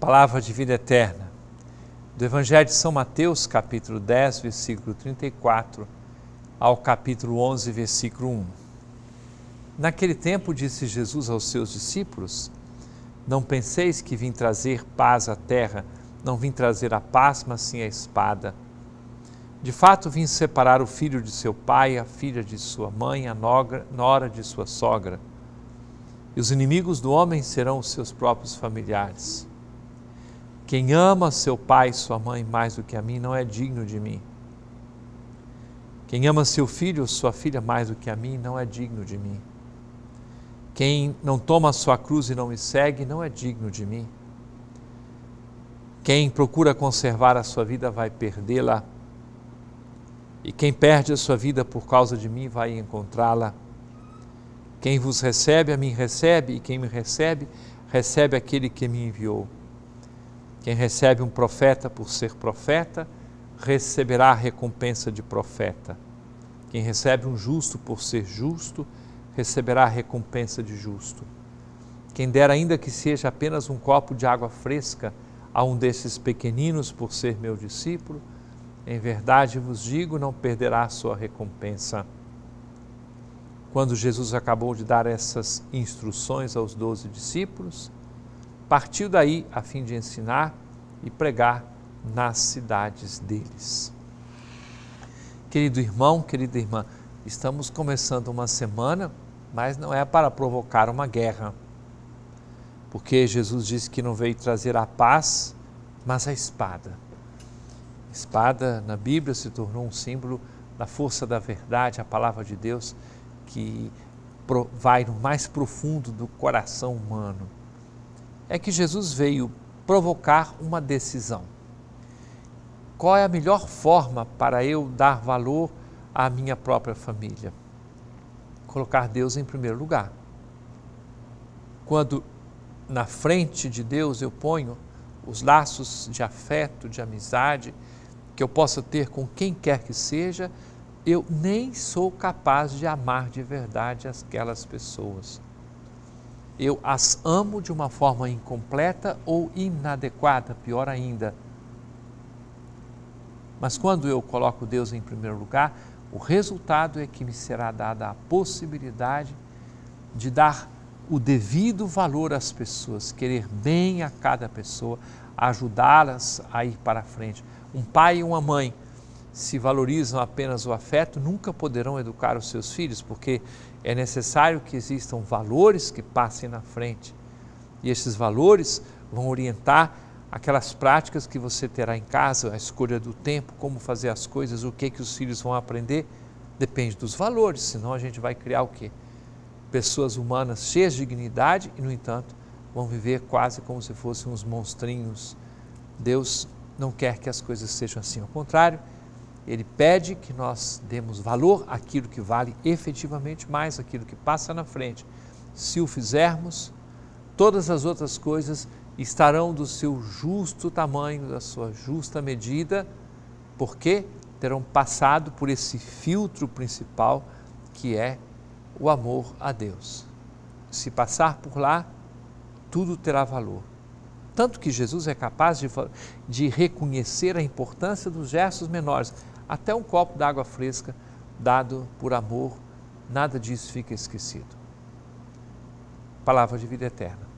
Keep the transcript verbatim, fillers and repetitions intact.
Palavra de vida eterna, do Evangelho de São Mateus, capítulo dez, versículo trinta e quatro, ao capítulo onze, versículo um. Naquele tempo disse Jesus aos seus discípulos: não penseis que vim trazer paz à terra, não vim trazer a paz, mas sim a espada. De fato, vim separar o filho de seu pai, a filha de sua mãe, a nora de sua sogra. E os inimigos do homem serão os seus próprios familiares. Quem ama seu pai e sua mãe mais do que a mim não é digno de mim. Quem ama seu filho ou sua filha mais do que a mim não é digno de mim. Quem não toma a sua cruz e não me segue não é digno de mim. Quem procura conservar a sua vida vai perdê-la. E quem perde a sua vida por causa de mim vai encontrá-la. Quem vos recebe, a mim recebe, e quem me recebe, recebe aquele que me enviou. Quem recebe um profeta por ser profeta, receberá a recompensa de profeta. Quem recebe um justo por ser justo, receberá a recompensa de justo. Quem der ainda que seja apenas um copo de água fresca a um desses pequeninos por ser meu discípulo, em verdade vos digo, não perderá a sua recompensa. Quando Jesus acabou de dar essas instruções aos doze discípulos, partiu daí a fim de ensinar e pregar nas cidades deles. Querido irmão, querida irmã, estamos começando uma semana, mas não é para provocar uma guerra, porque Jesus disse que não veio trazer a paz, mas a espada. A espada na Bíblia se tornou um símbolo da força da verdade, a palavra de Deus, que vai no mais profundo do coração humano. É que Jesus veio provocar uma decisão. Qual é a melhor forma para eu dar valor à minha própria família? Colocar Deus em primeiro lugar. Quando na frente de Deus eu ponho os laços de afeto, de amizade, que eu possa ter com quem quer que seja, eu nem sou capaz de amar de verdade aquelas pessoas. Eu as amo de uma forma incompleta ou inadequada, pior ainda. Mas quando eu coloco Deus em primeiro lugar, o resultado é que me será dada a possibilidade de dar o devido valor às pessoas, querer bem a cada pessoa, ajudá-las a ir para frente. Um pai e uma mãe, se valorizam apenas o afeto, nunca poderão educar os seus filhos, porque é necessário que existam valores que passem na frente. E esses valores vão orientar aquelas práticas que você terá em casa, a escolha do tempo, como fazer as coisas, o que que os filhos vão aprender, depende dos valores, senão a gente vai criar o quê? Pessoas humanas cheias de dignidade e, no entanto, vão viver quase como se fossem uns monstrinhos. Deus não quer que as coisas sejam assim, ao contrário, Ele pede que nós demos valor àquilo que vale efetivamente mais, àquilo que passa na frente. Se o fizermos, todas as outras coisas estarão do seu justo tamanho, da sua justa medida, porque terão passado por esse filtro principal que é o amor a Deus. Se passar por lá, tudo terá valor. Tanto que Jesus é capaz de, de reconhecer a importância dos gestos menores. Até um copo d'água fresca dado por amor, nada disso fica esquecido. Palavra de vida eterna.